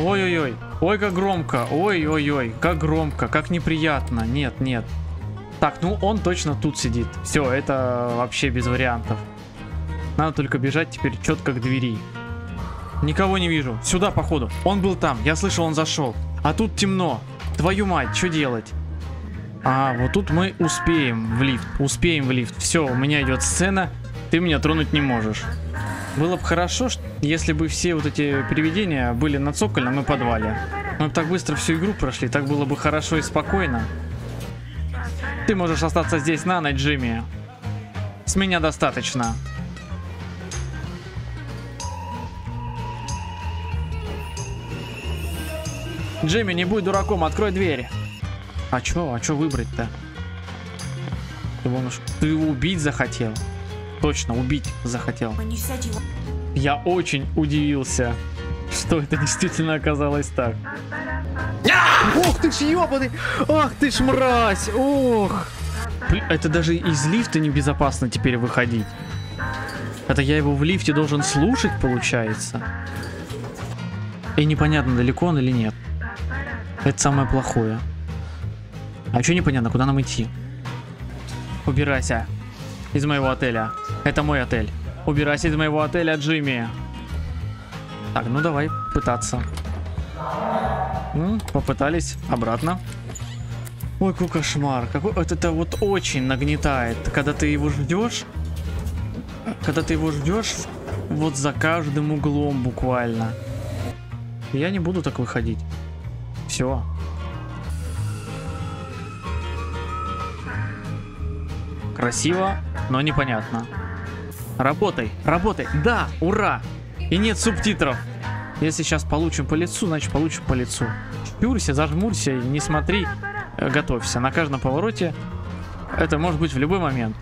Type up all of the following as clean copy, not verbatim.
Ой-ой-ой. Ой, как громко. Ой-ой-ой. Как громко. Как неприятно. Нет, нет. Так, ну он точно тут сидит. Все, это вообще без вариантов. Надо только бежать теперь четко к двери. Никого не вижу. Сюда, походу. Он был там. Я слышал, он зашел. А тут темно. Твою мать, что делать? А, вот тут мы успеем в лифт. Успеем в лифт. Все, у меня идет сцена. Ты меня тронуть не можешь. Было бы хорошо, если бы все вот эти привидения были на цокольном и подвале. Мы бы так быстро всю игру прошли. Так было бы хорошо и спокойно. Ты можешь остаться здесь на ночь, Джимми. С меня достаточно. Джимми, не будь дураком, открой дверь. А чё выбрать-то? Ты его убить захотел? Точно, убить захотел. Я очень удивился, что это действительно оказалось так. Ох ты ж ёбаный! Ах ты ж мразь! Ох! Это даже из лифта небезопасно теперь выходить. Это я его в лифте должен слушать, получается. И непонятно, далеко он или нет. Это самое плохое. А еще непонятно, куда нам идти. Убирайся из моего отеля. Это мой отель. Убирайся из моего отеля, Джимми. Так, ну давай пытаться. Попытались. Обратно. Ой, какой кошмар. Какой... Это вот очень нагнетает. Когда ты его ждешь. Когда ты его ждешь. Вот за каждым углом буквально. Я не буду так выходить. Все. Красиво, но непонятно. Работай, работай. Да, ура. И нет субтитров. Если сейчас получим по лицу, значит получим по лицу. Щурься, зажмурься, не смотри. Готовься. На каждом повороте. Это может быть в любой момент.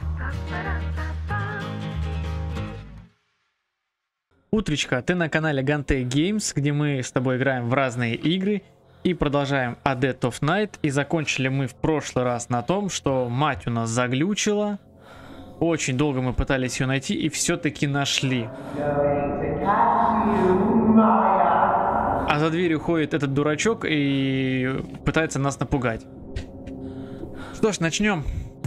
Утречка, ты на канале Ганте Games, где мы с тобой играем в разные игры. И продолжаем A Dead of Night. И закончили мы в прошлый раз на том, что мать у нас заглючила. Очень долго мы пытались ее найти и все-таки нашли. А за дверью ходит этот дурачок и пытается нас напугать. Что ж, начнем.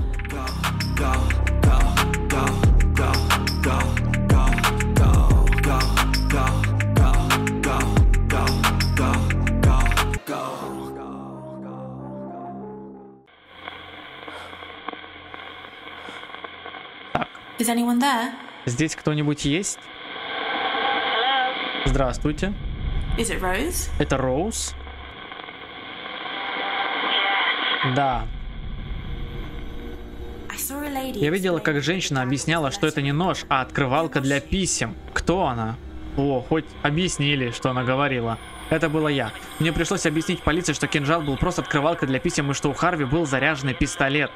Is anyone there? Здесь кто-нибудь есть? Здравствуйте. Is it Rose? Это Роуз? Да. Я видела, как женщина объясняла, что это не нож, а открывалка для писем. Кто она? О, хоть объяснили, что она говорила. Это была я. Мне пришлось объяснить полиции, что кинжал был просто открывалкой для писем и что у Харви был заряженный пистолет.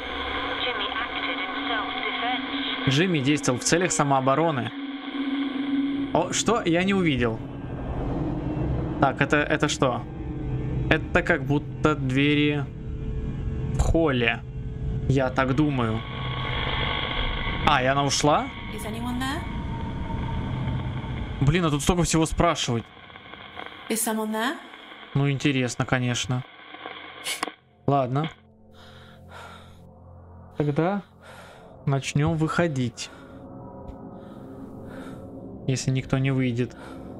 Джимми действовал в целях самообороны. О, что? Я не увидел. Так, это что? Это как будто двери в холле. Я так думаю. А, и она ушла? Блин, а тут столько всего спрашивать. Ну, интересно, конечно. Ладно. Тогда начнем выходить. Если никто не выйдет.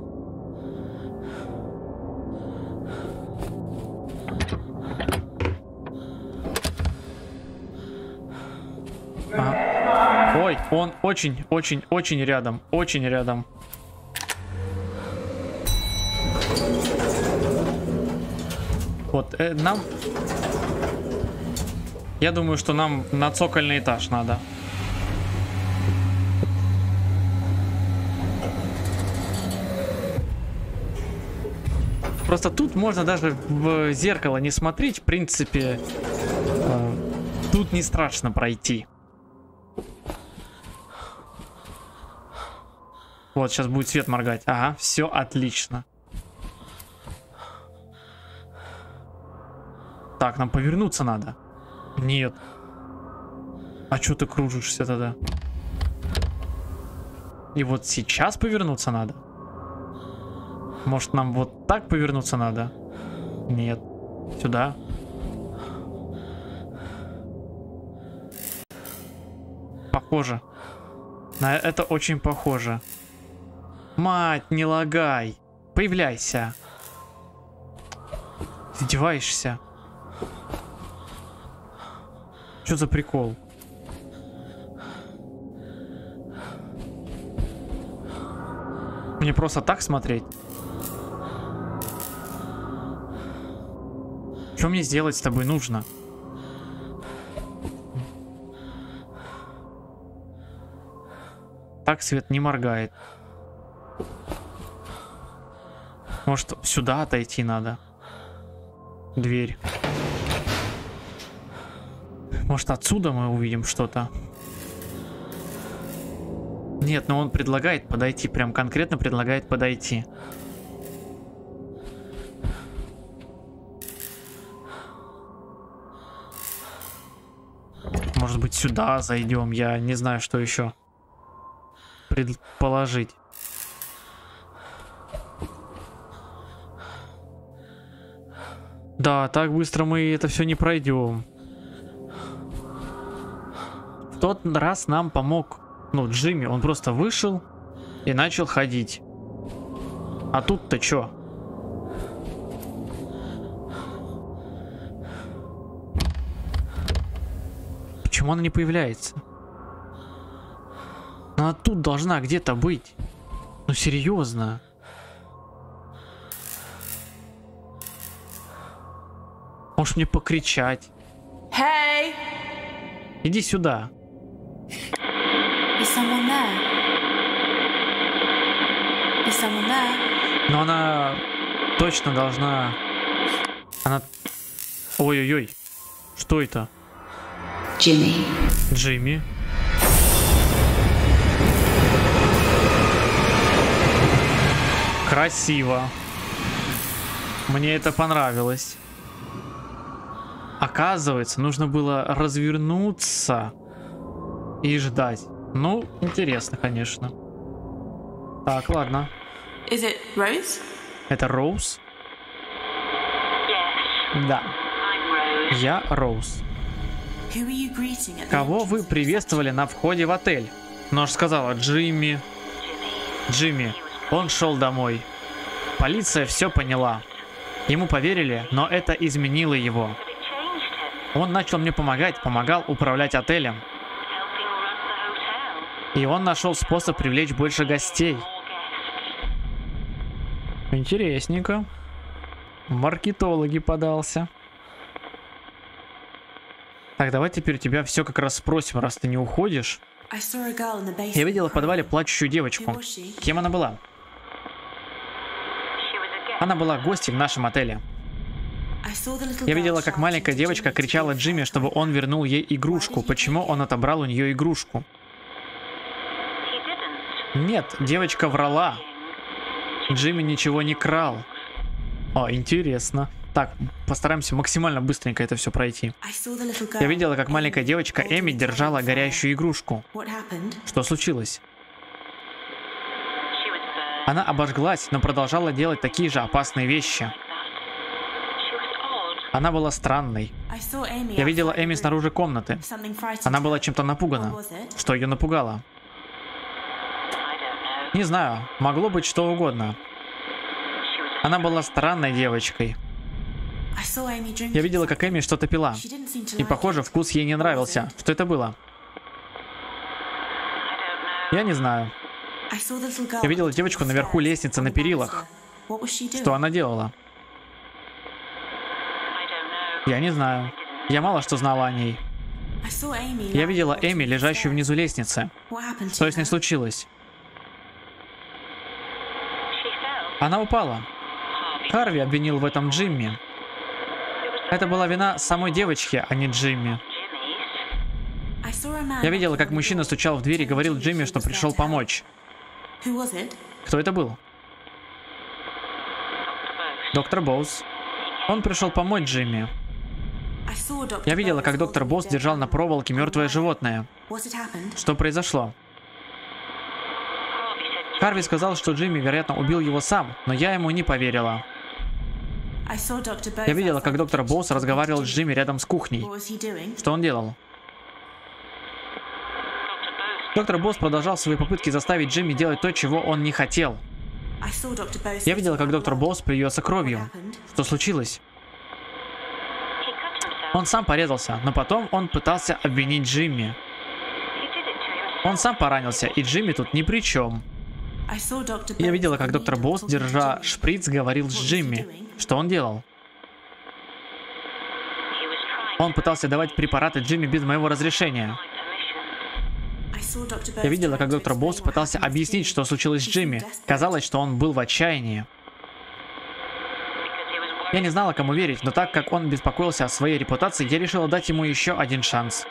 Ага. Ой, он очень рядом. Очень рядом. Вот, нам... Я думаю, что нам на цокольный этаж надо. Просто тут можно даже в зеркало не смотреть. В принципе, тут не страшно пройти. Вот, сейчас будет свет моргать. Ага, все отлично. Так, нам повернуться надо. Нет. А что ты кружишься тогда? И вот сейчас повернуться надо. Может, нам вот так повернуться надо? Нет. Сюда. Похоже. На это очень похоже. Мать, не лагай. Появляйся. Издеваешься? Что за прикол? Мне просто так смотреть? Что мне сделать с тобой нужно? Так свет не моргает. Может, сюда отойти надо? Дверь. Может, отсюда мы увидим что-то? Нет, но он предлагает подойти. Прям конкретно предлагает подойти. Может быть, сюда зайдем. Я не знаю, что еще предположить. Да, так быстро мы это все не пройдем. В тот раз нам помог, ну, Джимми. Он просто вышел и начал ходить. А тут-то чё? Почему она не появляется? Она тут должна где-то быть. Ну серьезно. Можешь мне покричать? Hey! Иди сюда. Is someone there? Is someone there? Но она точно должна... Она... Ой-ой-ой. Что это? Jimmy. Джимми. Красиво. Мне это понравилось. Оказывается, нужно было развернуться и ждать. Ну, интересно, конечно. Так, ладно. Is it Rose? Это Роуз? Yes, Да, I'm Rose. я Роуз. Who are you greeting at the Кого вы entrance? приветствовали на входе в отель? Нож сказала Джимми. Джимми. Он шел домой. Полиция все поняла. Ему поверили, но это изменило его. But it changed him, Он начал мне помогать, помогал управлять отелем. helping run the hotel. И он нашел способ привлечь больше гостей. More guests. Интересненько. В маркетологи подался. Так, давай теперь у тебя все как раз спросим, раз ты не уходишь. I saw a girl in the basement. Я видела в подвале плачущую Who девочку. was she? Кем она была? She was a guest. Она была гостьей в нашем отеле. I saw the little Я girl видела, как shouting маленькая to девочка Jimmy to кричала give Джимми, her чтобы a он вернул ей игрушку. Почему он отобрал у нее игрушку? He didn't. Нет, девочка врала. Джимми ничего не крал. О, интересно. Так, постараемся максимально быстренько это все пройти. I saw the little girl. Я видела, как маленькая Amy девочка holding Эми a держала tiny горящую игрушку. fire. What happened? Что случилось? She was burned Она обожглась, но продолжала делать такие же опасные вещи. like that. She was odd. Она была странной. I saw Amy Я видела outside the Эми room. снаружи комнаты. Something frightened Она her. была чем-то напугана. What was it? Что ее напугало? I don't know. Не знаю, могло быть что угодно. She was a Она была странной девочкой. I saw Amy drinking Я видела, как Эми что-то пила. She didn't seem to И like похоже, it. вкус ей не нравился. Что это было? I don't know. Я не знаю. I saw the little girl Я видела on the девочку наверху stairs, лестницы on на the перилах. banister. What was she doing? Что она делала? I don't know. Я не знаю. Я мало что знала о ней. I saw Amy Я lying видела at the Эми, bottom of the лежащую stairs. внизу лестницы. What happened to Что с ней her? случилось? She fell. Она упала. Harvey. Харви обвинил в этом Джимми. It was the Это была вина самой девочки, а не Джимми. Jimmy's. I saw a man Я видела, knocking как on the мужчина door, стучал в дверь и telling говорил Jimmy Джимми, he что was пришел there to help. помочь. Who was it? Кто это был? Dr. Bose. Доктор Боус. Он пришел помочь Джимми. I saw Dr. Я видела, Bose как доктор holding Боус a dead держал на animal. проволоке мертвое Why? животное. What had happened? Что произошло? Harvey said Харви сказал, что Джимми, вероятно, убил его сам, но я ему не поверила. Я видела, как доктор Боус разговаривал с Джимми рядом с кухней. Что он делал? Доктор Боус продолжал свои попытки заставить Джимми делать то, чего он не хотел. Я видела, как доктор Боус плюется кровью. Что случилось? Он сам порезался, но потом он пытался обвинить Джимми. Он сам поранился, и Джимми тут ни при чем. Я видела, как доктор Боус, держа шприц, говорил с Джимми. Что он делал? Он пытался давать препараты Джимми без моего разрешения. Я видела, как доктор Боус пытался объяснить, что случилось с Джимми. Казалось, что он был в отчаянии. Я не знала, кому верить, но так как он беспокоился о своей репутации, я решила дать ему еще один шанс.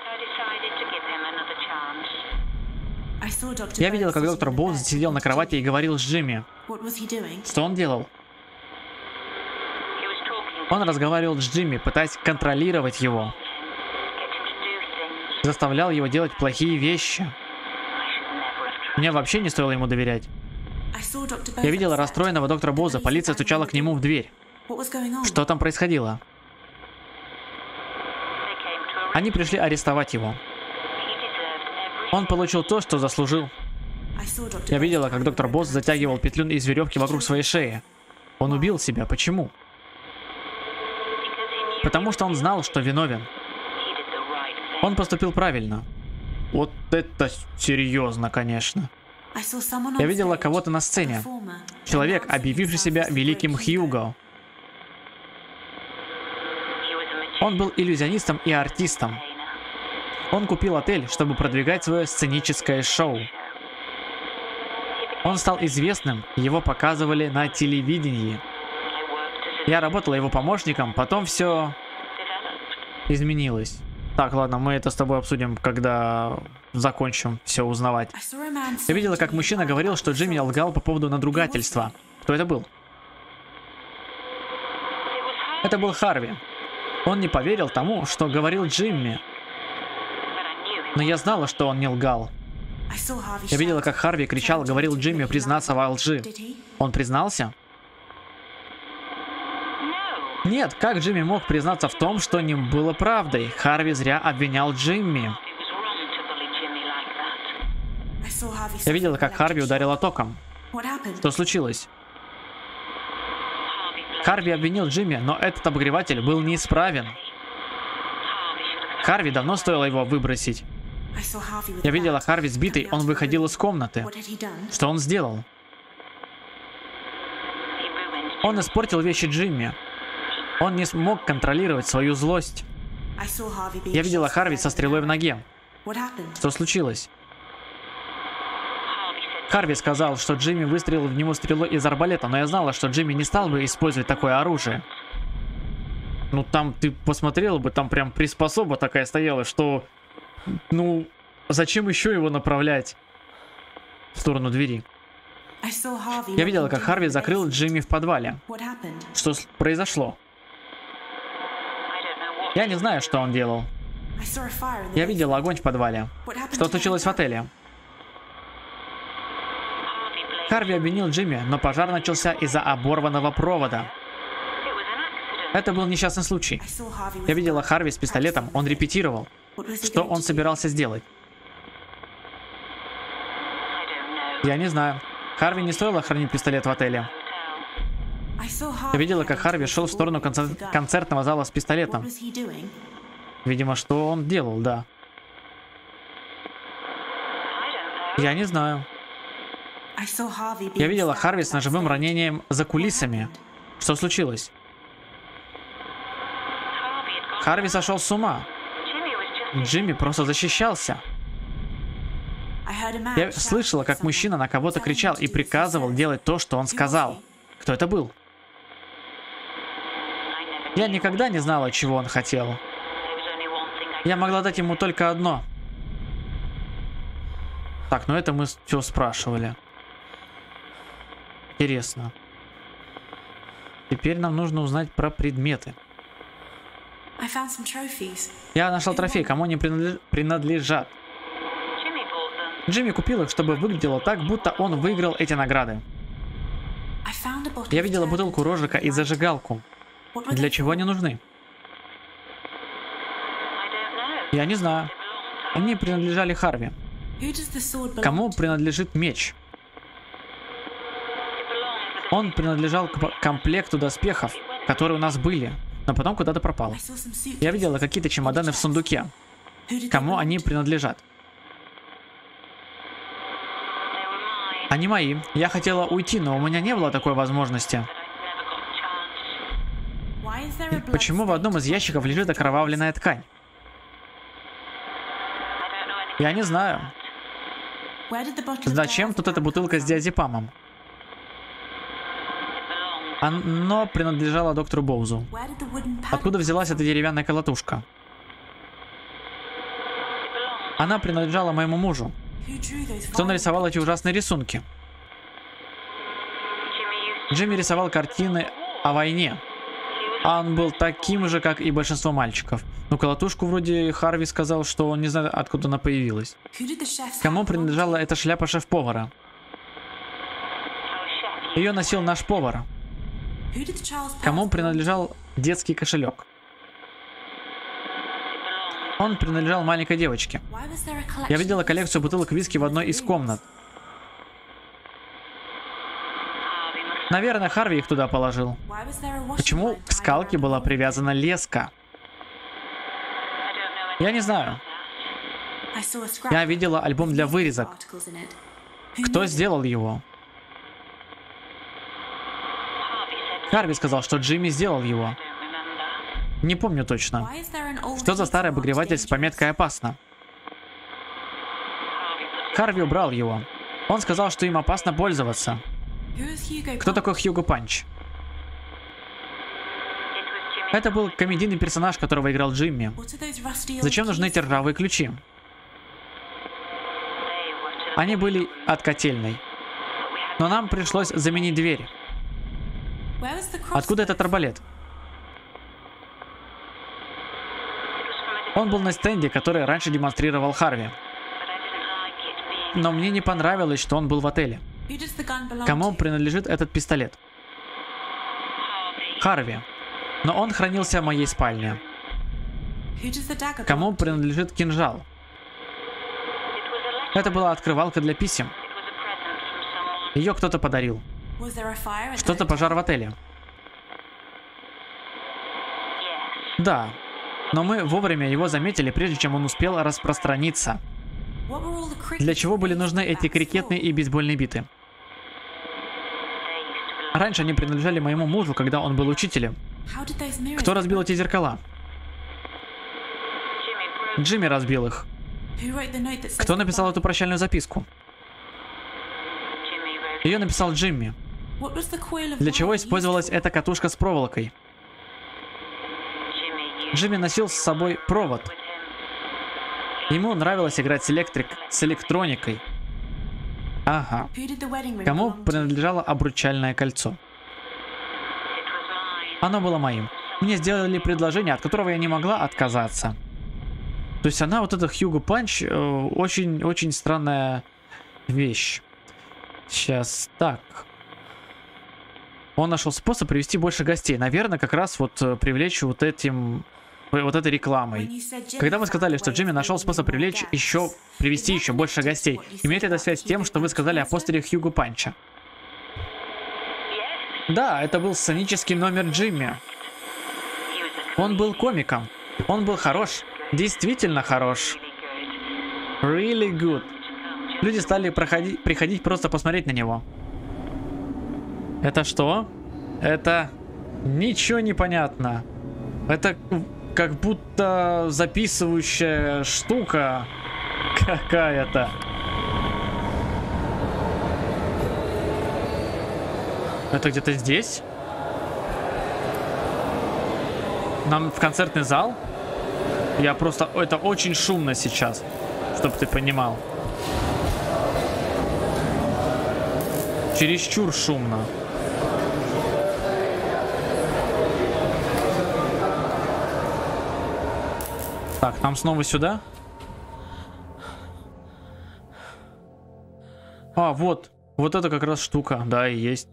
Я видела, как доктор Боус сидел на кровати и говорил с Джимми. Что он делал? Он разговаривал с Джимми, пытаясь контролировать его. Заставлял его делать плохие вещи. Мне вообще не стоило ему доверять. Я видела расстроенного доктора Боуза, полиция стучала к нему в дверь. Что там происходило? Они пришли арестовать его. Он получил то, что заслужил. Я видела, как доктор Боуз затягивал петлю из веревки вокруг своей шеи. Он убил себя. Почему? Потому что он знал, что виновен. Он поступил правильно. Вот это серьезно, конечно. Я видела кого-то на сцене. Человек, объявивший себя великим Хьюго. Он был иллюзионистом и артистом. Он купил отель, чтобы продвигать свое сценическое шоу. Он стал известным, его показывали на телевидении. Я работала его помощником, потом все изменилось. Так, ладно, мы это с тобой обсудим, когда закончим все узнавать. Я видела, как мужчина говорил, что Джимми лгал по поводу надругательства. Кто это был? Это был Харви. Он не поверил тому, что говорил Джимми. Но я знала, что он не лгал. Я видела, как Харви кричал, говорил Джимми признаться во лжи. Он признался? Нет, как Джимми мог признаться в том, что не было правдой? Харви зря обвинял Джимми. Я видела, как Харви ударила током. Что случилось? Харви обвинил Джимми, но этот обогреватель был неисправен. Харви давно стоило его выбросить. Я видела Харви сбитый, он выходил из комнаты. Что он сделал? Он испортил вещи Джимми. Он не смог контролировать свою злость. Я видела Харви со стрелой в ноге. Что случилось? Харви сказал, что Джимми выстрелил в него стрелой из арбалета, но я знала, что Джимми не стал бы использовать такое оружие. Ну там, ты посмотрела бы, там прям приспособа такая стояла, что... Ну, зачем еще его направлять в сторону двери? Я видела, как Харви закрыл Джимми в подвале. Что произошло? Я не знаю, что он делал. Я видела огонь в подвале. Что случилось в отеле? Харви обвинил Джимми, но пожар начался из-за оборванного провода. Это был несчастный случай. Я видела Харви с пистолетом, он репетировал. Что он собирался сделать? Я не знаю. Харви не стоило хранить пистолет в отеле. Я видела, как Харви шел в сторону концертного зала с пистолетом. Видимо, что он делал, да. Я не знаю. Я видела Харви с ножевым ранением за кулисами. Что случилось? Харви сошел с ума. Джимми просто защищался. Я слышала, как мужчина на кого-то кричал и приказывал делать то, что он сказал. Кто это был? Я никогда не знала, чего он хотел. Я могла дать ему только одно. Так, ну это мы все спрашивали. Интересно. Теперь нам нужно узнать про предметы. Я нашел трофей, кому они принадлежат. Джимми купил их, чтобы выглядело так, будто он выиграл эти награды. I found a bottle Я of видела Turner's бутылку Рожика и зажигалку. What were Для they чего они нужны? Я не знаю. Они принадлежали Харви. for? Who does the sword belong Кому to? принадлежит меч? Он принадлежал к комплекту доспехов, которые у нас были, но потом куда-то пропал. I saw some suitcases. Я видела какие-то чемоданы в сундуке. Who did they Кому belong они to? принадлежат? Они мои. Я хотела уйти, но у меня не было такой возможности. Why is there a blood Почему в одном из ящиков лежит окровавленная ткань? Я не знаю. Where did the bottle of Зачем тут эта diazepam бутылка come с from? диазепамом? Оно принадлежало доктору Боузу. Where did the wooden padlock Откуда come взялась from? эта деревянная колотушка? Она принадлежала моему мужу. Who drew those Кто violent нарисовал эти ужасные рисунки? Джимми рисовал картины о войне. А он был таким же, как и большинство мальчиков. Но колотушку вроде Харви сказал, что он не знает, откуда она появилась. Who did the chef's Кому hat belong принадлежала эта шляпа шеф-повара? Ее носил наш повар. to? Who did the child's Кому purse belong принадлежал детский кошелек? Он принадлежал маленькой девочке. to? Why was there a collection Я видела of коллекцию бутылок виски в одной из комнат. Наверное, Харви их туда положил. Why was there a washing Почему line к скалке tied была around привязана леска? Я не знаю. the- I saw a scrap Я видела альбом для вырезок. articles in it. Who Кто made it? сделал его? Харви сказал, что Джимми сделал его. Не помню точно. Why is there an old Что за старый heater marked обогреватель с dangerous? пометкой «Опасно»? Харви убрал его. Он сказал, что им опасно пользоваться. Who is Hugo Кто Punch? такой Хьюго Панч? Это был комедийный персонаж, которого играл Джимми. What are those rusty old Зачем нужны keys? эти ржавые ключи? Они были от котельной. Но нам пришлось заменить дверь. Where was the Откуда этот crossbow? арбалет? Он был на стенде, который раньше демонстрировал Харви. Но мне не понравилось, что он был в отеле. Who does the gun belong Кому to? принадлежит этот пистолет? Харви. Но он хранился в моей спальне. Who does the dagger Кому belong to? принадлежит кинжал? Это была открывалка для писем. Ее кто-то подарил. Was there a fire at the Что-то hotel? пожар в отеле. Да. Но мы вовремя его заметили, прежде чем он успел распространиться. What were all the crickets Для чего были placed нужны on эти that крикетные floor? и бейсбольные биты? Раньше они принадлежали моему мужу, когда он был учителем. How did those mirrors Кто разбил эти зеркала? Джимми разбил их. Who wrote the note that says Кто написал goodbye? эту прощальную записку? Ее написал Джимми. What was the coil of Для чего wire использовалась used for? эта катушка с проволокой? Джимми носил с собой провод. Ему нравилось играть с электроникой. Ага. Who did the wedding ring Кому belong to? принадлежало обручальное кольцо? Оно было моим. Мне сделали предложение, от которого я не могла отказаться. То есть она, вот эта Хьюго Панч, очень странная вещь. Сейчас, так. Он нашел способ привести больше гостей. Наверное, как раз вот привлечь вот этой When рекламой. you said Jimmy Когда мы found сказали, a что way Джимми of нашел bringing способ more привлечь guests, привести is еще that больше connected to гостей, what you имеет said это about связь с тем, Hugo что вы сказали о Punch's постере Хьюго Панча? Да, это был сценический номер Джимми. Он был комиком. Он был хорош. Действительно хорош. Really good. Люди стали приходить просто посмотреть на него. Это что? Это... Ничего не понятно. Это как будто записывающая штука какая-то. Это где-то здесь? Нам в концертный зал? Я просто... Это очень шумно сейчас, чтобы ты понимал. Чересчур шумно. Так, нам снова сюда? А, вот. Вот это как раз штука. Да, и есть.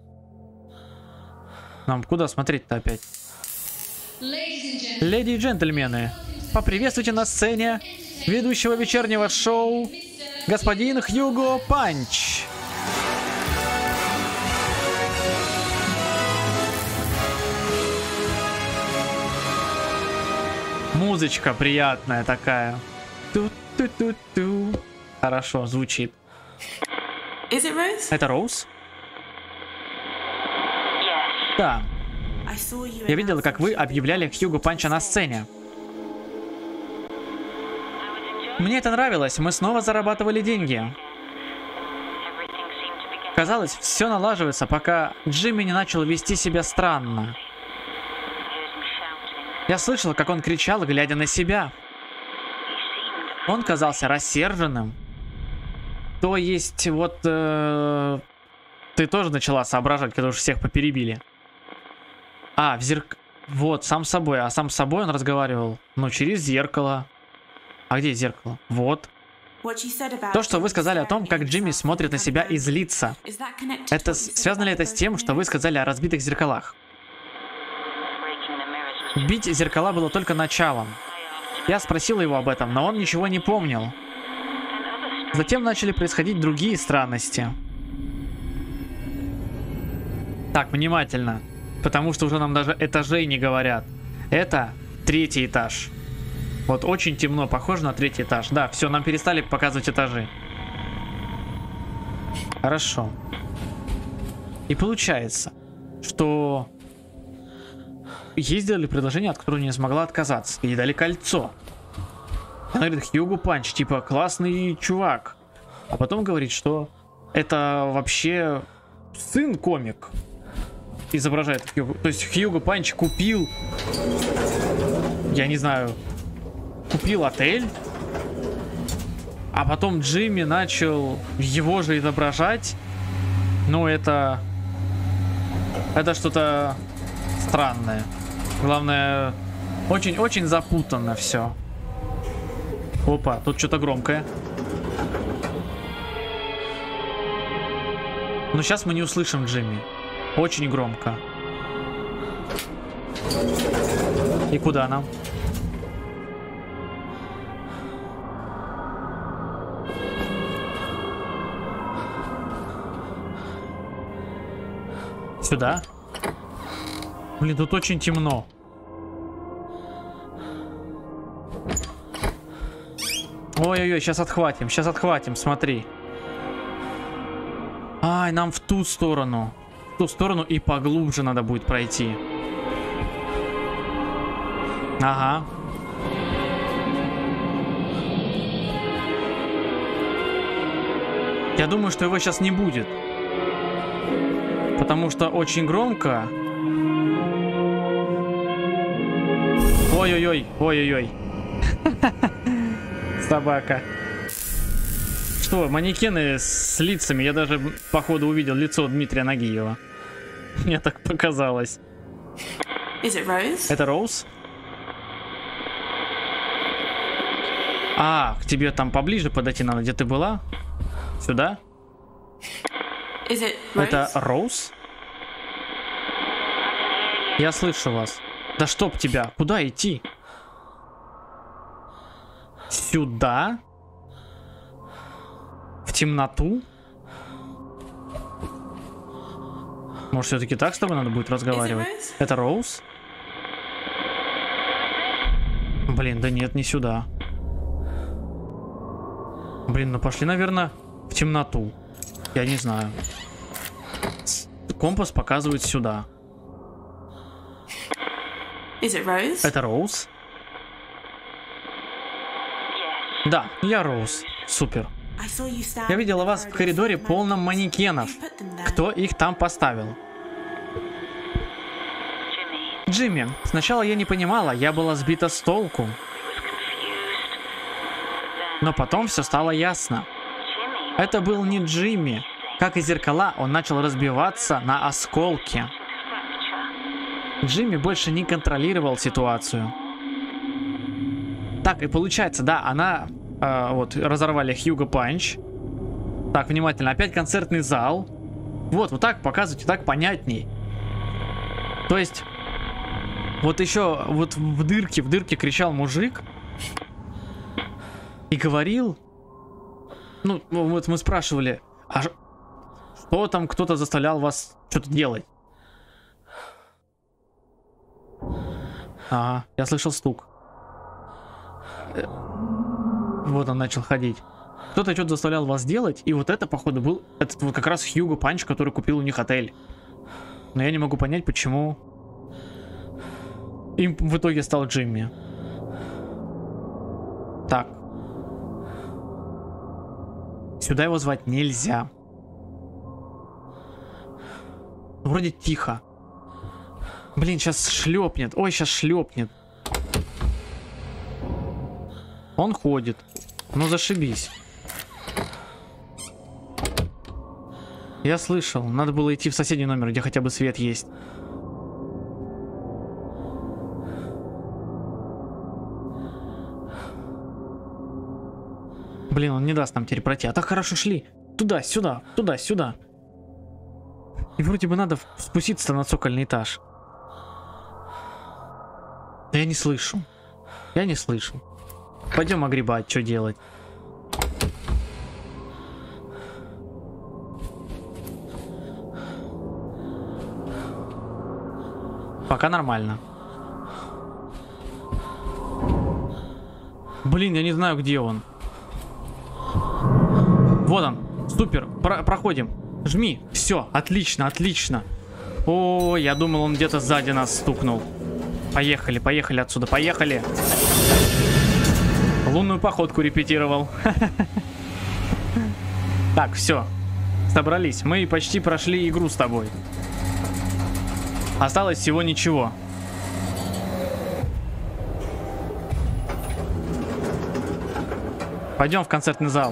Нам куда смотреть-то опять? Леди и джентльмены, поприветствуйте на сцене ведущего вечернего шоу господин Хьюго Панч. Музычка приятная такая. Ту-ту-ту-ту. Хорошо, звучит. Is it Rose? Это Роуз? Yes. Да. I saw you Я видела, announce как вы that you объявляли Хьюго Панча на сцене. I was enjoying Мне это нравилось, мы снова зарабатывали деньги. everything seemed to begin. Казалось, все налаживается, пока Джимми не начал вести себя странно. I heard him shouting. Я слышала, как он кричал, глядя на себя. He seemed Он казался рассерженным. То есть, вот... ты тоже начала соображать, когда уж всех поперебили. А, вот, сам с собой. А сам с собой он разговаривал. Ну, через зеркало. А где зеркало? Вот. What you said about То, что вы Jimmy сказали о том, как staring at Джимми himself смотрит на in себя the и mirror. злится. Is that connected Это to what you said связано ли about это с the тем, broken что вы mirrors? сказали о разбитых зеркалах? breaking the mirrors was Бить зеркала было только началом. Я спросила его об этом, но он ничего не помнил. and other Затем начали происходить другие странности. Так, внимательно. Потому что уже нам даже этажей не говорят. Это 3-й этаж. Вот очень темно, похоже на 3-й этаж. Да, все, нам перестали показывать этажи. Хорошо. И получается, что ей сделали предложение, от которого не смогла отказаться. Ей дали кольцо. Она говорит, Хьюго Панч, типа, классный чувак. А потом говорит, что это вообще сын комик. Изображает Хьюго. То есть Хьюго Панч купил, я не знаю, купил отель, а потом Джимми начал его же изображать. Ну, это что-то странное. Главное, очень-очень запутанно все. Опа, тут что-то громкое. Но сейчас мы не услышим Джимми. Очень громко. И куда нам? Сюда? Блин, тут очень темно. Ой-ой-ой, сейчас отхватим, смотри. Ай, нам в ту сторону. В ту сторону и поглубже надо будет пройти. Ага. Я думаю, что его сейчас не будет. Потому что очень громко. Ой-ой-ой, ой-ой-ой. Собака. Что, манекены с лицами? Я даже, походу, увидел лицо Дмитрия Нагиева. Мне так показалось. Is it Rose? Это Роуз? А, к тебе там поближе подойти надо, где ты была? Сюда? Is it Rose? Это Роуз? Я слышу вас. Да чтоб тебя, куда идти? Сюда? В темноту? Может, все-таки так с тобой надо будет разговаривать? Rose? Это Роуз? Блин, да нет, не сюда. Блин, ну пошли, наверное, в темноту. Я не знаю. Компас показывает сюда. Is it Rose? Это Роуз? yes. Да, я Роуз. Супер. I saw you standing Я видела in the вас в corridor коридоре, full of полном mannequins. манекенов. Who put them there? Кто их там поставил? Jimmy Джимми. Сначала я не понимала, я была сбита с толку. was confused. Then Но потом все стало ясно. Jimmy Это был не Джимми. Как и зеркала, он начал разбиваться на осколки. fracture. Джимми больше не контролировал ситуацию. Так, и получается, да, она... вот, разорвали Хьюго Панч. Так, внимательно. Опять концертный зал. Вот так показывайте, так понятней. То есть, вот еще вот в дырке кричал мужик. И говорил... Ну, вот мы спрашивали, а что там кто-то заставлял вас что-то делать? Ага, я слышал стук. Вот он начал ходить. Кто-то что-то заставлял вас делать, и вот это, походу, был этот вот как раз Хьюго Панч, который купил у них отель. Но я не могу понять, почему им в итоге стал Джимми. Так. Сюда его звать нельзя. Вроде тихо. Блин, сейчас шлепнет. Ой, сейчас шлепнет. Он ходит. Ну зашибись. Я слышал. Надо было идти в соседний номер, где хотя бы свет есть. Блин, он не даст нам теперь пройти. А так хорошо шли. Туда, сюда, туда, сюда. И вроде бы надо спуститься на цокольный этаж. Но я не слышу. Я не слышу. Пойдем огребать, что делать. Пока нормально. Блин, я не знаю, где он. Вот он. Супер. Проходим. Жми. Все. Отлично, отлично. О, я думал, он где-то сзади нас стукнул. Поехали, поехали отсюда. Поехали. Лунную походку репетировал. Так, все. Собрались. Мы почти прошли игру с тобой. Осталось всего ничего. Пойдем в концертный зал.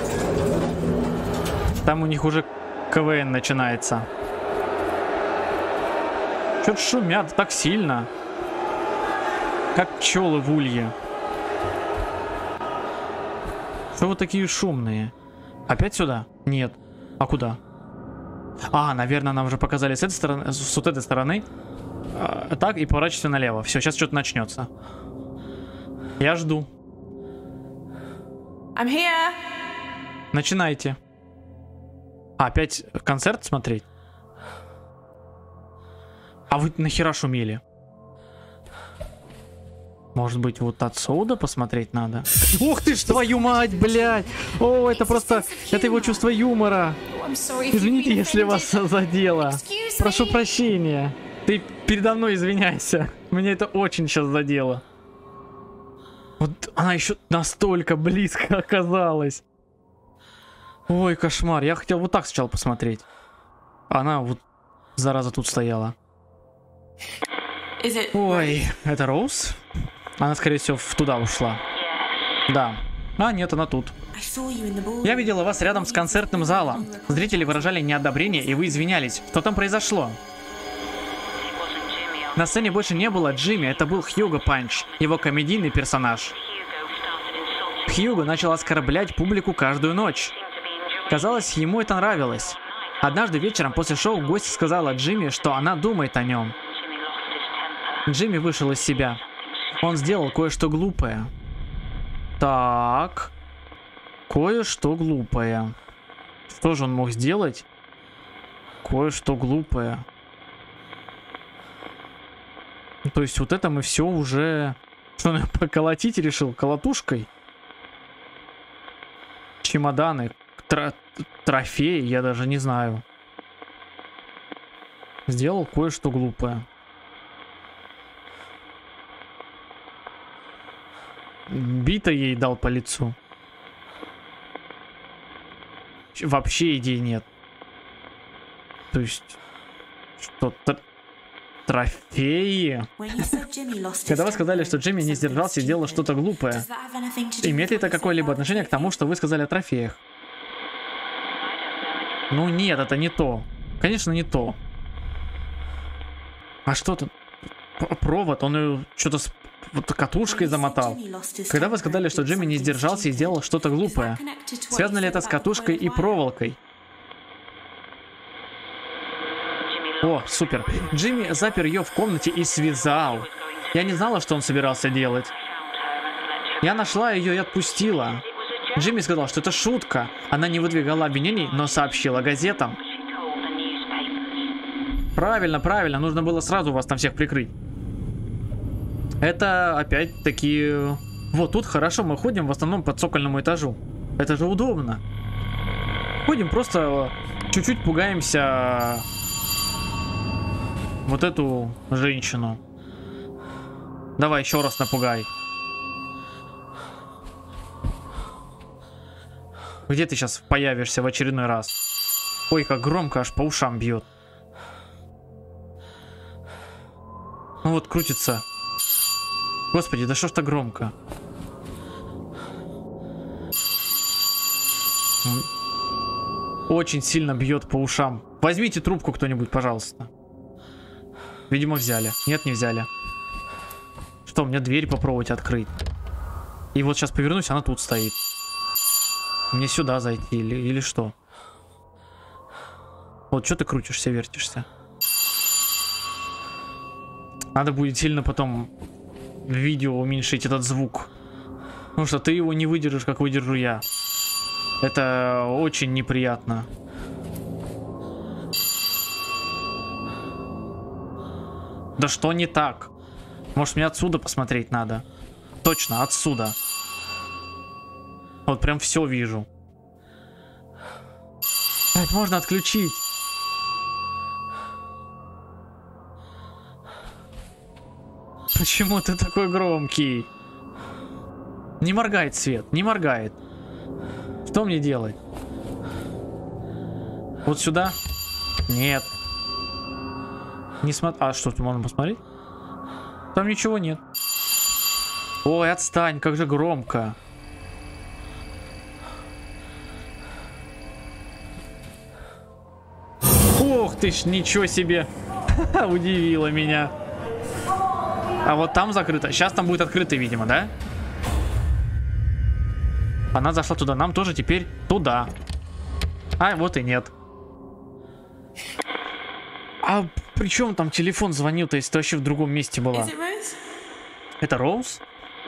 Там у них уже КВН начинается. Что-то шумят так сильно. Как пчелы в улье. Что вы такие шумные? Опять сюда? Нет. А куда? А, наверное, нам уже показали с этой стороны, с вот этой стороны. Так, и поворачивайте налево. Все, сейчас что-то начнется. Я жду. I'm here. Начинайте. Опять концерт смотреть? А вы нахера шумели? Может быть, вот отсюда посмотреть надо? Ух ты ж, твою мать, блядь! О, это просто... Это его чувство юмора. Извините, если вас задело. Прошу прощения. Ты передо мной извиняйся. Меня это очень сейчас задело. Вот она еще настолько близко оказалась. Ой, кошмар. Я хотел вот так сначала посмотреть. Она вот, зараза, тут стояла. Ой, это Роуз? Она, скорее всего, туда ушла. Да. А, нет, она тут. Я видела вас рядом с концертным залом. Зрители выражали неодобрение, и вы извинялись. Что там произошло? На сцене больше не было Джимми, это был Хьюго Панч, его комедийный персонаж. Хьюго начал оскорблять публику каждую ночь. Казалось, ему это нравилось. Однажды вечером после шоу гостья сказала Джимми, что она думает о нем. Джимми вышел из себя. Он сделал кое-что глупое. Так. Кое-что глупое. Что же он мог сделать? Кое-что глупое. То есть вот это мы все уже... Что он поколотить решил? Колотушкой? Чемоданы. Трофеи? Я даже не знаю. Сделал кое-что глупое. Бита ей дал по лицу. Вообще идей нет. То есть... Что-то... Трофеи? Когда вы сказали, что Джимми не сдержался и сделал что-то глупое, имеет ли это какое-либо отношение к тому, что вы сказали о трофеях? Ну нет, это не то. Конечно, не то. А что тут? провод, он ее что-то с вот катушкой замотал. Когда вы сказали, что Джимми не сдержался и сделал что-то глупое, связано ли это с катушкой и проволокой? О, супер. Джимми запер ее в комнате и связал. Я не знала, что он собирался делать. Я нашла ее и отпустила. Джимми сказал, что это шутка. Она не выдвигала обвинений, но сообщила газетам. Правильно, правильно. Нужно было сразу вас там всех прикрыть. Это опять-таки... Вот тут хорошо мы ходим в основном по цокольному этажу. Это же удобно. Ходим просто чуть-чуть пугаемся вот эту женщину. Давай еще раз напугай. Где ты сейчас появишься в очередной раз? Ой, как громко, аж по ушам бьет. Ну вот, крутится. Господи, да что ж так громко? Очень сильно бьет по ушам. Возьмите трубку кто-нибудь, пожалуйста. Видимо, взяли. Нет, не взяли. Что, мне дверь попробовать открыть? И вот сейчас повернусь, она тут стоит. Мне сюда зайти или что? Вот что ты крутишься, вертишься? Надо будет сильно потом в видео уменьшить этот звук. Потому что ты его не выдержишь, как выдержу я. Это очень неприятно. Да что не так? Может, мне отсюда посмотреть надо? Точно, отсюда. Вот прям все вижу. Так, можно отключить. Почему ты такой громкий? Не моргает свет, не моргает. Что мне делать? Вот сюда? Нет. Не смотри. А что, можно посмотреть? Там ничего нет. Ой, отстань, как же громко. Ох ты ж, ничего себе. Удивило меня. А вот там закрыто. Сейчас там будет открыто, видимо, да? Она зашла туда. Нам тоже теперь туда. А вот и нет. А при чем там телефон звонил-то, если ты вообще в другом месте была? Это Роуз?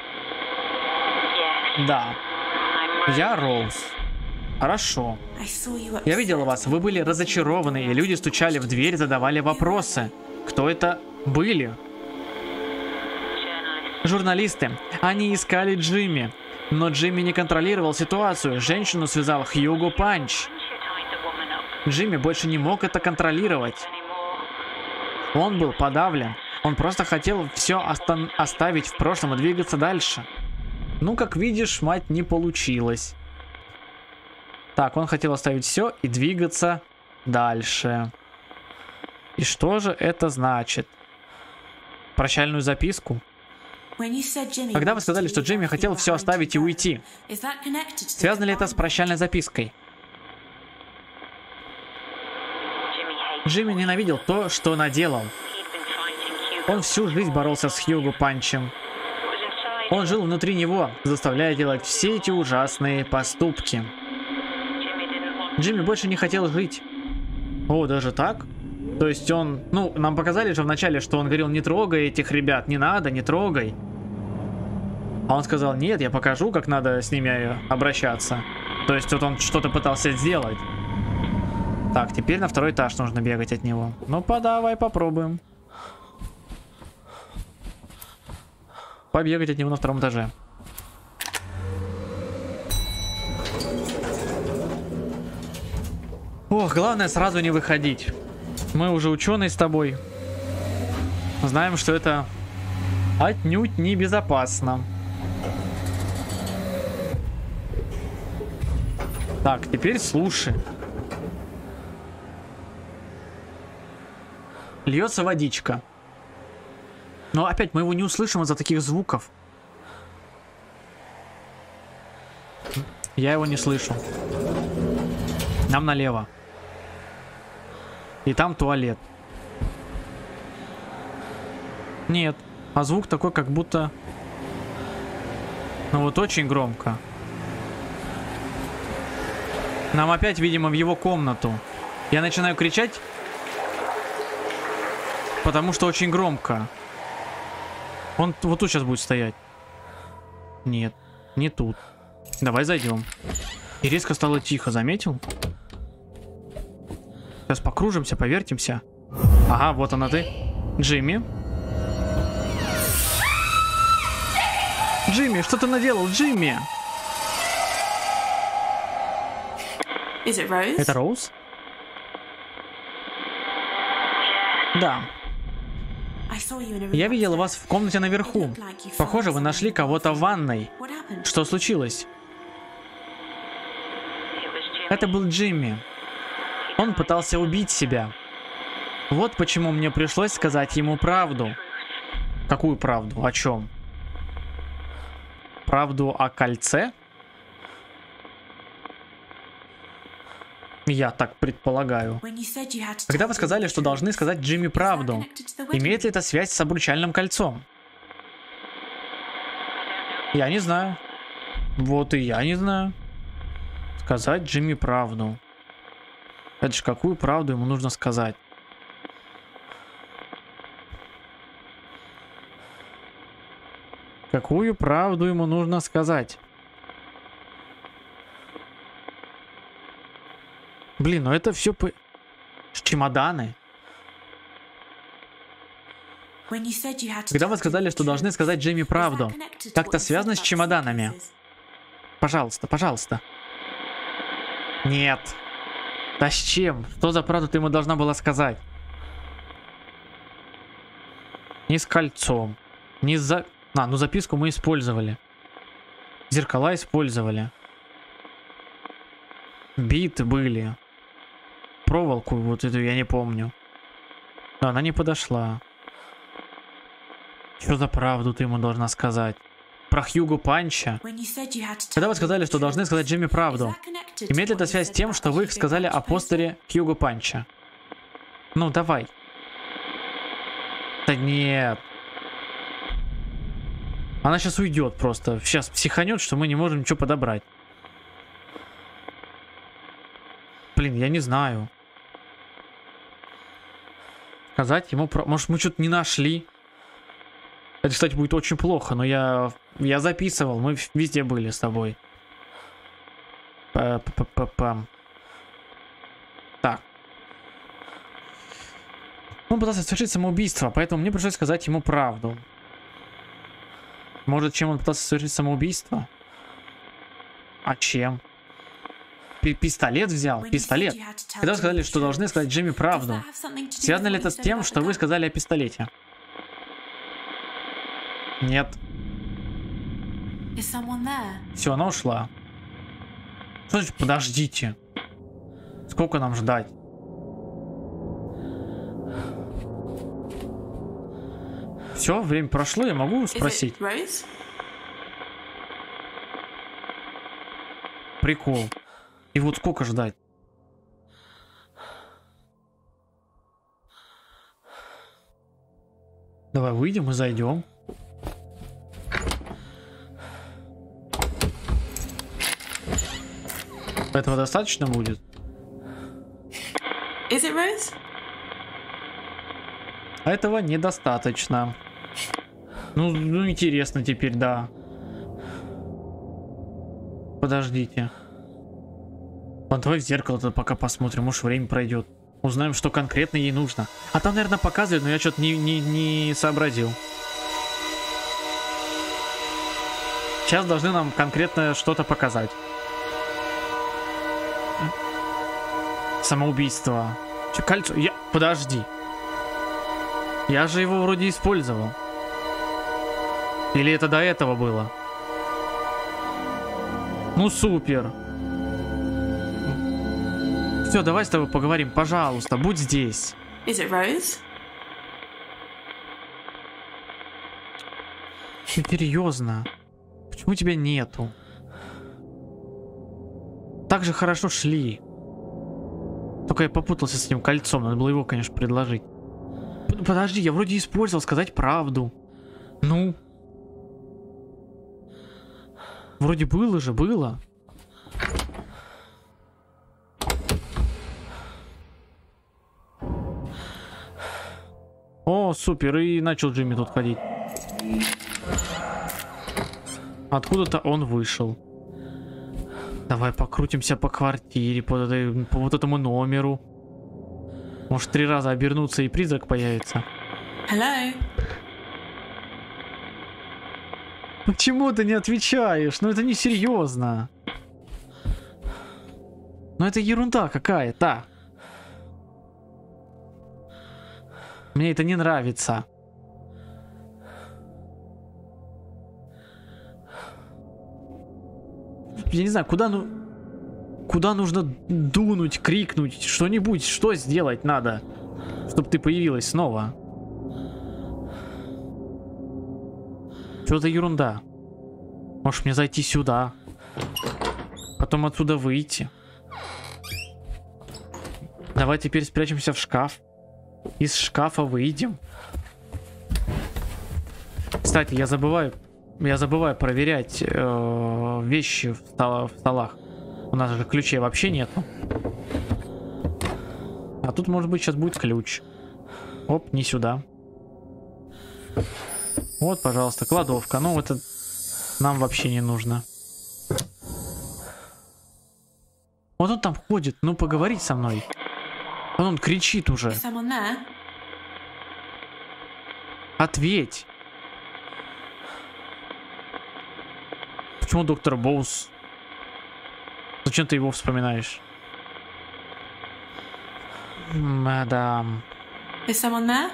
Да. Я Роуз. Хорошо. Я видела вас. Вы были разочарованы, и люди стучали в дверь, задавали вопросы. Кто это были? Журналисты. Они искали Джимми. Но Джимми не контролировал ситуацию. Женщину связал Хьюго Панч. Джимми больше не мог это контролировать. Он был подавлен. Он просто хотел все оставить в прошлом и двигаться дальше. Ну, как видишь, мать, не получилось. Так, он хотел оставить все и двигаться дальше. И что же это значит? Прощальную записку? Когда вы сказали, что Джимми хотел все оставить и уйти, связано ли это с прощальной запиской? Джимми ненавидел то, что наделал. Он всю жизнь боролся с Хьюго Панчем. Он жил внутри него, заставляя делать все эти ужасные поступки. Джимми больше не хотел жить. О, даже так? То есть он... Ну, нам показали же вначале, что он говорил, не трогай этих ребят, не надо, не трогай. А он сказал, нет, я покажу, как надо с ними обращаться. То есть вот он что-то пытался сделать. Так, теперь на второй этаж нужно бегать от него. Ну, давай попробуем. Побегать от него на втором этаже. Ох, главное сразу не выходить. Мы уже ученые с тобой. Знаем, что это отнюдь небезопасно. Так, теперь слушай. Льется водичка. Но опять мы его не услышим из-за таких звуков. Я его не слышу. Нам налево. И там туалет. Нет. А звук такой, как будто... Ну вот очень громко. Нам опять, видимо, в его комнату. Я начинаю кричать, потому что очень громко. Он вот тут сейчас будет стоять. Нет, не тут. Давай зайдем. И резко стало тихо, заметил? Сейчас покружимся, повертимся. Ага, вот она ты. Джимми. Джимми, что ты наделал, Джимми? Is it Rose? Это Роуз? Да. I saw you in a room Я видел upstairs. вас в комнате наверху. Похоже, вы нашли кого-то в ванной. What happened? Что случилось? It was Jimmy. Это был Джимми. Он пытался убить себя. Вот почему мне пришлось сказать ему правду. Какую правду? О чем? Правду о кольце? Я так предполагаю. When you said you had to Когда tell вы сказали, Jimmy что the должны truth, сказать Джимми is that правду, connected to the wedding? имеет ли это связь с обручальным кольцом? Я не знаю. Вот и я не знаю. Сказать Джимми правду. Это ж какую правду ему нужно сказать? Какую правду ему нужно сказать? Блин, ну это все чемоданы. When you said you had to Когда tell вы сказали, Jimmy что the должны truth, сказать Джимми is that правду, connected to как-то what you said связано с about the чемоданами. suitcases? Пожалуйста, пожалуйста. Нет. Да с чем? Что за правду ты ему должна была сказать? Не с кольцом. Не за... А, ну записку мы использовали. Зеркала использовали. Биты были. Проволоку вот эту я не помню. Да, она не подошла. Что за правду ты ему должна сказать? Про Хьюго Панча? When you said you had to Когда tell вы сказали, Jimmy что the должны truth, сказать Джимми is правду, that connected to имеет ли это what you связь с said тем, about что the вы Hugo сказали о Punch poster? постере Хьюго Панча? Ну, давай. Да нет. Она сейчас уйдет просто. Сейчас психанет, что мы не можем ничего подобрать. Блин, я не знаю. Сказать ему про... Может, мы что-то не нашли? Это, кстати, будет очень плохо, но я записывал. Мы везде были с тобой. Па-па-па-пам. Так. Он пытался совершить самоубийство, поэтому мне пришлось сказать ему правду. Может, чем он пытался совершить самоубийство? А чем? Пистолет взял? When you Пистолет. said you had to tell Когда вы сказали, Jimmy что the должны truth, сказать Джимми does правду, that have something to do связано with ли what это you с said тем, about что the вы gun? сказали о пистолете? Нет. Is someone there? Все, она ушла. Что значит подождите? Сколько нам ждать? Все, время прошло, я могу Is it спросить? Rose? Прикол. И вот сколько ждать? Давай выйдем и зайдем. Этого достаточно будет? Is it Rose? Этого недостаточно. Ну, интересно теперь, да. Подождите. Ладно, давай в зеркало-то пока посмотрим, может время пройдет. Узнаем, что конкретно ей нужно. А там, наверное, показывают, но я что-то не сообразил. Сейчас должны нам конкретно что-то показать. Самоубийство. Че, кольцо? Подожди. Я же его вроде использовал. Или это до этого было? Ну супер. Все, давай с тобой поговорим, пожалуйста, будь здесь. Is it Rose? Серьезно? Почему тебя нету? Так же хорошо шли. Только я попутался с этим кольцом, надо было его, конечно, предложить. подожди, я вроде использовал сказать правду. Ну. Вроде было же, было. О, супер, и начал Джимми тут ходить. Откуда-то он вышел. Давай покрутимся по квартире, по вот этому номеру. Может 3 раза обернуться и призрак появится. Hello? Почему ты не отвечаешь? Ну это не серьезно. Ну это ерунда какая-то. Мне это не нравится. Я не знаю, куда нужно дунуть, крикнуть, что-нибудь, что сделать надо, чтобы ты появилась снова. Что за ерунда? Можешь мне зайти сюда, потом отсюда выйти. Давай теперь спрячемся в шкаф. Из шкафа выйдем. Кстати, я забываю проверять вещи в столах. У нас же ключей вообще нету. А тут, может быть, сейчас будет ключ. Оп, не сюда. Вот, пожалуйста, кладовка. Ну, это нам вообще не нужно. Вот он там ходит. Ну, поговорить со мной. Он кричит уже. Is someone there? Ответь. Почему доктор Боус? Зачем ты его вспоминаешь? Мадам. Is someone there?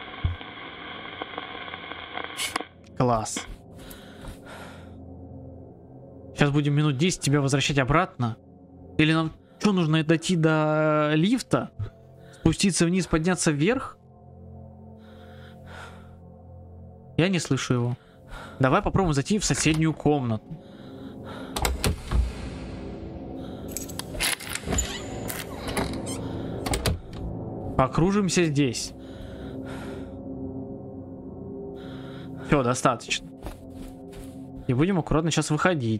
Класс. Сейчас будем минут 10 тебя возвращать обратно. Или нам что, нужно дойти до лифта? Спуститься вниз, подняться вверх? Я не слышу его. Давай попробуем зайти в соседнюю комнату. Покружимся здесь. Все, достаточно. И будем аккуратно сейчас выходить.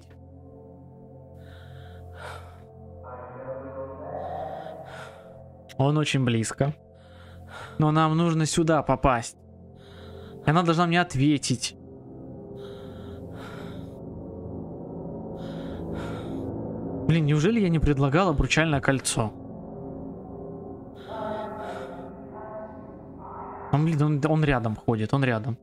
Он очень близко. Но нам нужно сюда попасть. И она должна мне ответить. Блин, неужели я не предлагал обручальное кольцо? Блин, он рядом ходит, он рядом.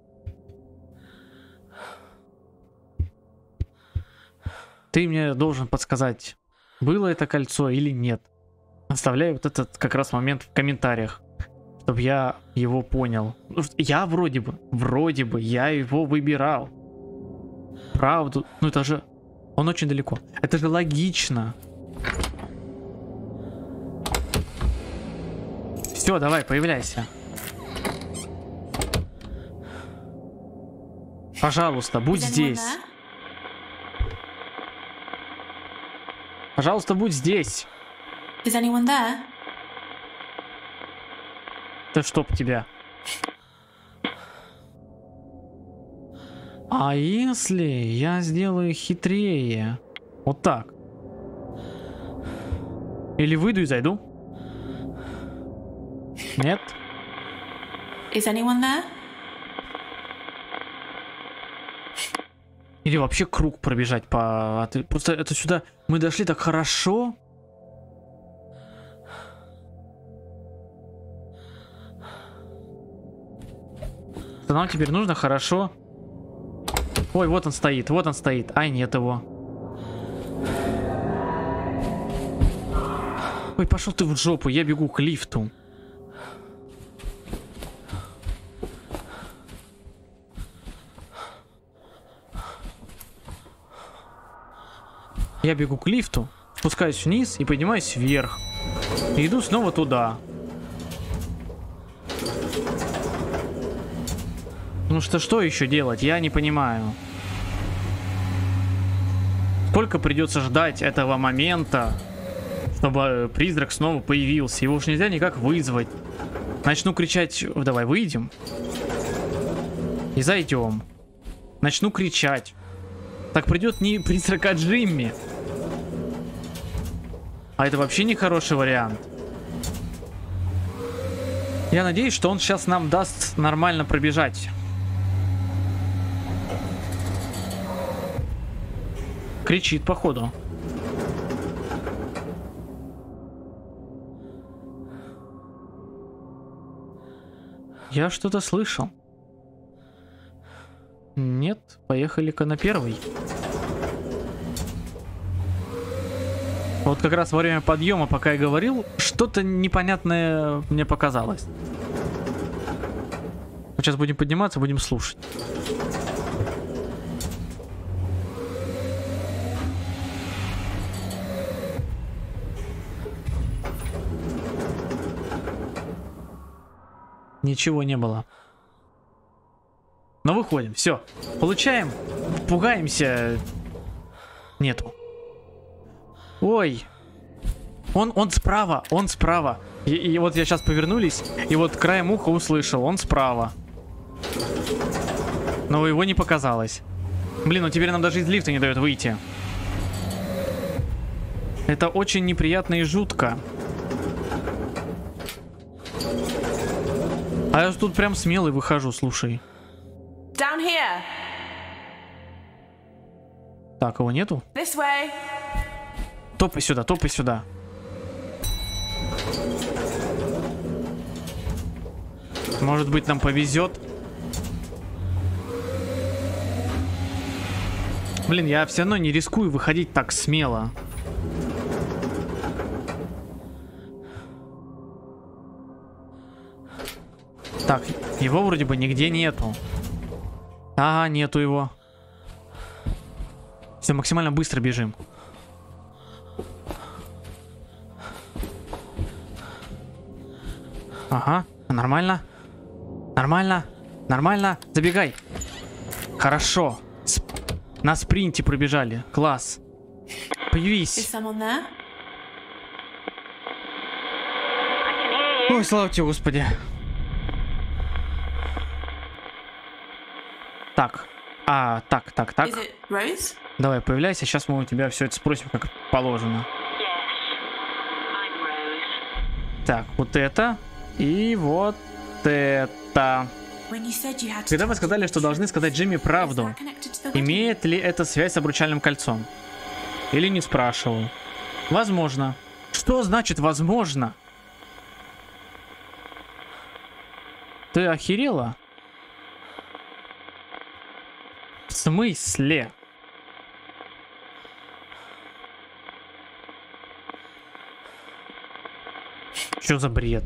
Ты мне должен подсказать, было это кольцо или нет. Оставляю вот этот как раз момент в комментариях, чтобы я его понял. Я вроде бы, я его выбирал. Правду, ну это же, он очень далеко. Это же логично. Все, давай, появляйся. Пожалуйста, будь Is anyone здесь. there? Пожалуйста, будь здесь. Is anyone there? Да чтоб тебя. А если я сделаю хитрее? Вот так. Или выйду и зайду? Нет? Is anyone there? Или вообще круг пробежать по... Просто это сюда... Мы дошли так хорошо. Что нам теперь нужно хорошо... Ой, вот он стоит, вот он стоит. Ай, нет его. Ой, пошел ты в жопу, я бегу к лифту. Я бегу к лифту, спускаюсь вниз и поднимаюсь вверх. И иду снова туда. Ну что еще делать? Я не понимаю. Сколько придется ждать этого момента, чтобы призрак снова появился? Его уж нельзя никак вызвать. Начну кричать, давай выйдем. И зайдем. Начну кричать. Так придет не призрак, а Джимми. А это вообще не хороший вариант. Я надеюсь, что он сейчас нам даст нормально пробежать. Кричит, походу. Я что-то слышал. Нет, поехали-ка на первый. Вот как раз во время подъема, пока я говорил, что-то непонятное мне показалось. Вот сейчас будем подниматься, будем слушать. Ничего не было. Но выходим, все. Получаем. Пугаемся. Нету. Ой. Он справа, он справа. И вот я сейчас повернулись, и вот краем уха услышал. Он справа. Но его не показалось. Блин, ну теперь нам даже из лифта не дает выйти. Это очень неприятно и жутко. А я тут прям смелый выхожу, слушай. Down here. Так, его нету? This way. Топай сюда, топай сюда. Может быть, нам повезет. Блин, я все равно не рискую выходить так смело. Так, его вроде бы нигде нету. Ага, нету его. Все, максимально быстро бежим. Ага, нормально. Нормально. Нормально. Забегай. Хорошо. На спринте пробежали. Класс. Появись. Is someone there? Ой, слава тебе, Господи. Так. Так. Is it Rose? Давай, появляйся. Сейчас мы у тебя все это спросим, как положено. Yes, I'm Rose. Так, вот это. И вот это. When you said you had to Когда вы tell сказали, что должны сказать Джимми Is правду, that connected to the wedding? имеет ли это связь с обручальным кольцом? Или не спрашивал? Возможно. Что значит возможно? Ты охерела? В смысле? Что за бред?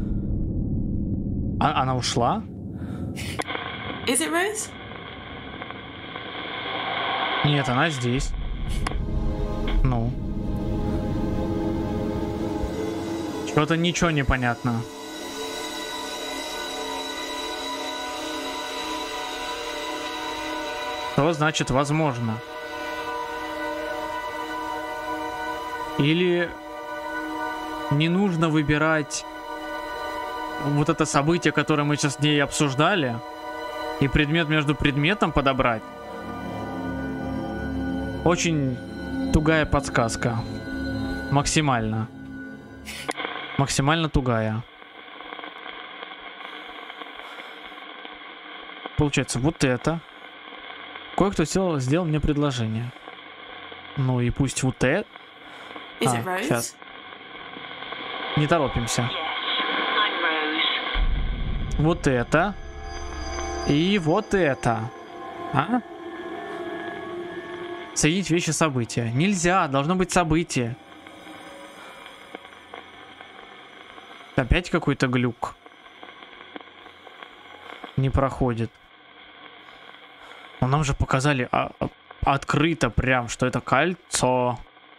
Она ушла? Is it Rose? Нет, она здесь. Ну. Что-то ничего не понятно. Что значит возможно? Или не нужно выбирать вот это событие, которое мы сейчас с ней обсуждали, и предмет между предметом подобрать? Очень тугая подсказка. Максимально. Максимально тугая. Получается, вот это. Кое-кто сделал мне предложение. Ну и пусть вот это. Is it Rose? Сейчас. Не торопимся. Yes, I'm Rose. Вот это. И вот это. А? Соединить вещи события. Нельзя, должно быть событие. Опять какой-то глюк. Не проходит. Но нам же показали открыто прям, что это кольцо.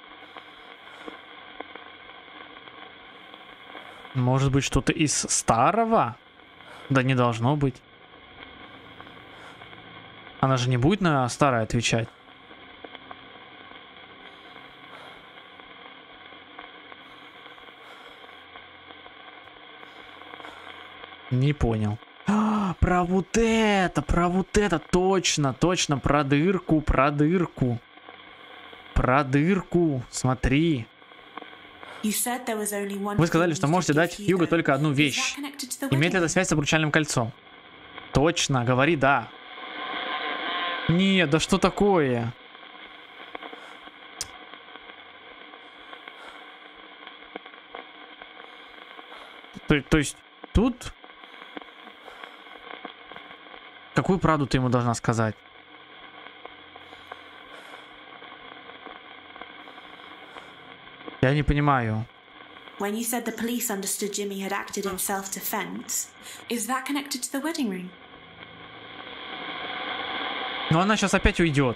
Может быть, что-то из старого? Да не должно быть. Она же не будет на старое отвечать. Не понял. Про вот это, точно, про дырку, смотри. Вы сказали, что можете дать Хьюго только одну вещь. Имеет ли это связь с обручальным кольцом? Точно, говори да. Нет, да что такое? То есть тут... Какую правду ты ему должна сказать? Я не понимаю. When you said the police understood Jimmy had acted in self-defense, is that connected to the wedding ring? Но она сейчас опять уйдет.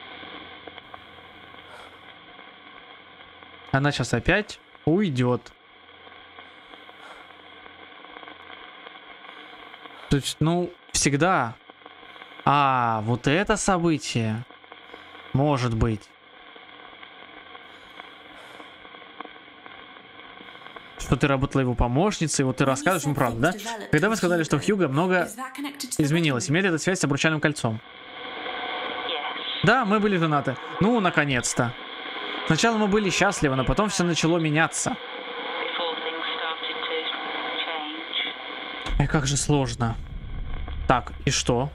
Она сейчас опять уйдет. То есть, ну, всегда. А, вот это событие. Может быть. Что ты работала его помощницей, вот ты рассказываешь ему правду, да? Когда вы сказали, что Хьюго много изменилось, имеет это связь с обручальным кольцом? Да, мы были женаты. Ну, наконец-то. Сначала мы были счастливы, но потом все начало меняться. Ай, как же сложно. Так, и что?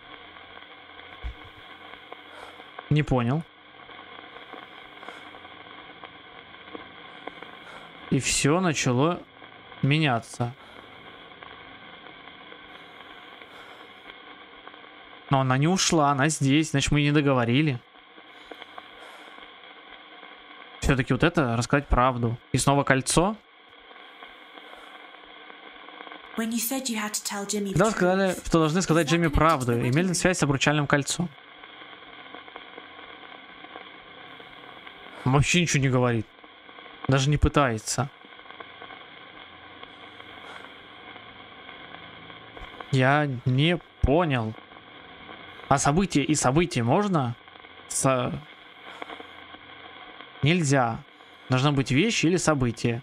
Не понял. И все начало меняться. Но она не ушла, она здесь, значит мы не договорили. Все-таки вот это рассказать правду. И снова кольцо. Когда вы сказали, что должны сказать Джимми правду, имели ли связь с обручальным кольцом? Вообще ничего не говорит. Даже не пытается. Я не понял. А событие и событие можно? Нельзя. Должна быть вещь или событие.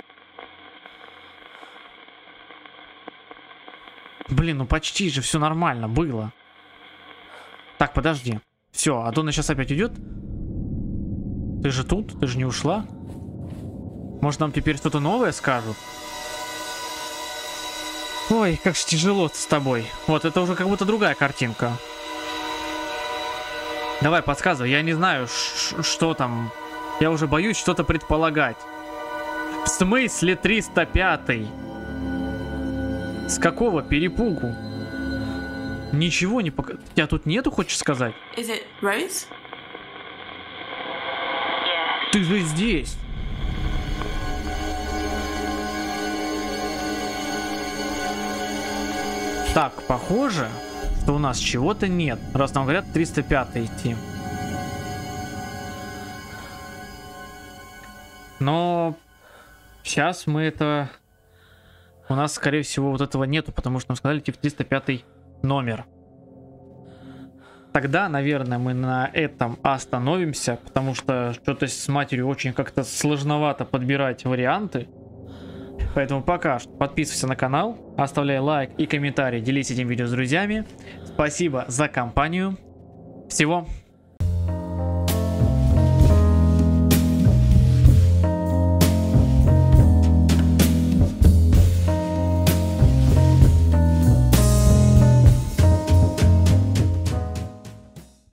Блин, ну почти же все нормально было. Так, подожди. Все, а то она сейчас опять идет. Ты же тут? Ты же не ушла? Может, нам теперь что-то новое скажут? Ой, как же тяжело с тобой. Вот, это уже как будто другая картинка. Давай, подсказывай. Я не знаю, что там. Я уже боюсь что-то предполагать. В смысле 305-й? С какого перепугу? Ничего не пока... Тебя тут нету, хочешь сказать? Is it Rose? Ты же здесь. Так, похоже, что у нас чего-то нет, раз нам говорят 305 идти. Но сейчас мы это... У нас, скорее всего, вот этого нету, потому что нам сказали идти в 305 номер. Тогда, наверное, мы на этом остановимся, потому что что-то с матерью очень как-то сложновато подбирать варианты. Поэтому пока что подписывайся на канал, оставляй лайк и комментарий, делись этим видео с друзьями. Спасибо за компанию. Всего